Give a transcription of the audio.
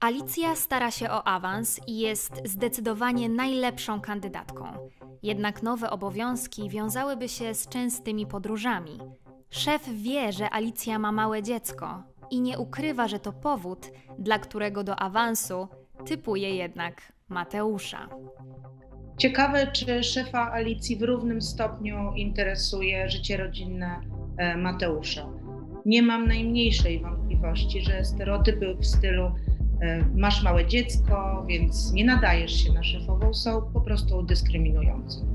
Alicja stara się o awans i jest zdecydowanie najlepszą kandydatką. Jednak nowe obowiązki wiązałyby się z częstymi podróżami. Szef wie, że Alicja ma małe dziecko i nie ukrywa, że to powód, dla którego do awansu typuje jednak Mateusza. Ciekawe, czy szefa Alicji w równym stopniu interesuje życie rodzinne Mateusza. Nie mam najmniejszej wątpliwości, że stereotypy w stylu masz małe dziecko, więc nie nadajesz się na szefową są po prostu dyskryminujące.